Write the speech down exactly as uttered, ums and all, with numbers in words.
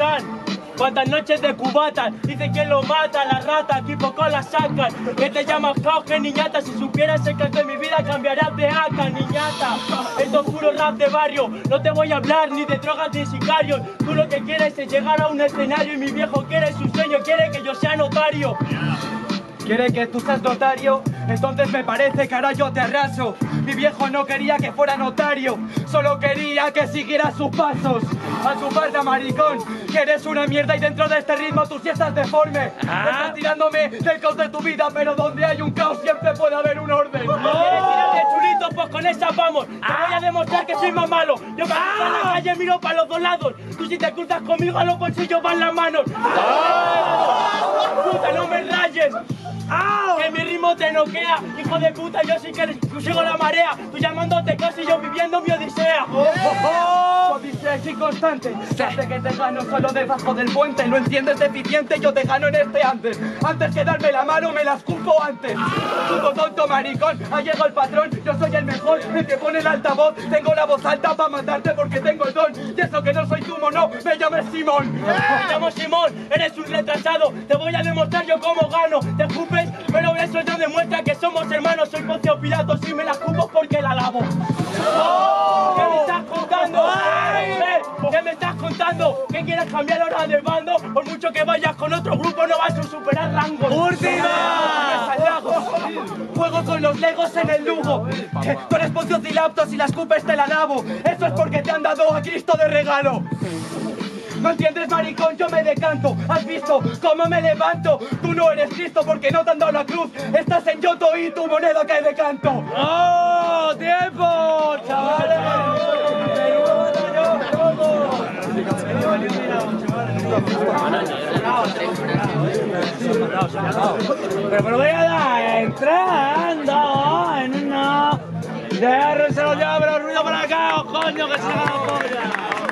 San. Cuántas noches de cubata, dicen que lo mata, la rata, aquí poco la sacan. Que te llamas Cauge, niñata, si supieras el canto de mi vida cambiarás de acá, niñata. Esto es puro rap de barrio, no te voy a hablar ni de drogas ni sicarios. Tú lo que quieres es llegar a un escenario y mi viejo quiere su sueño, quiere que yo sea notario. ¿Quiere que tú seas notario? Entonces me parece que ahora yo te arraso. Mi viejo no quería que fuera notario, solo quería que siguiera sus pasos. A tu parte, maricón, que eres una mierda y dentro de este ritmo tú sí estás deforme. ¿Ah? Estás tirándome del caos de tu vida, pero donde hay un caos siempre puede haber un orden. ¿No quieres tirar de chulito? Pues con esa vamos. Te voy a demostrar que soy más malo. Yo me cruzo en la calle, miro para los dos lados. Tú si te cruzas conmigo a los bolsillos van las manos. Puta, no me rayes. Que mi ritmo te noquea, hijo de puta, yo sí que sigo la marea. Tú llamándote casi, yo viviendo mi odisea. Oh, oh, oh. Odisea es inconstante, hace que te gano solo debajo del puente. No entiendes deficiente, yo te gano en este antes. Antes que darme la mano, me la escupo antes. Puto tonto maricón, ha llegado el patrón. Yo soy el mejor, el que pone el altavoz. Tengo la voz alta para matarte porque tengo el don. Y eso que no soy tú, no, me llames Simón. Me llamo Simón, eres un retrasado. Te voy a demostrar yo cómo gano. Te escupes, pero eso ya demuestra que somos hermanos. Soy Poncio Pilato, si me la escupo porque la lavo. Oh, ¿qué me estás contando? Eh, ¿Qué me estás contando? ¿Qué quieres cambiar ahora de bando? Por mucho que vayas con otro grupo no vas a superar rangos. ¡Última! Juego con los legos en el Lugo. Eh, tú eres Poncio Pilato, si la escupes te la lavo. Eso es porque te han dado a Cristo de regalo. ¿No entiendes, maricón? Yo me decanto. ¿Has visto cómo me levanto? Tú no eres Cristo porque no te han dado la cruz. Estás en Yoto y tu moneda cae de canto. ¡Oh! ¡Tiempo, chavales! Pero me lo voy a dar entrando en una... Déjense los llaves, los ruidos para acá, coño, que se haga la polla.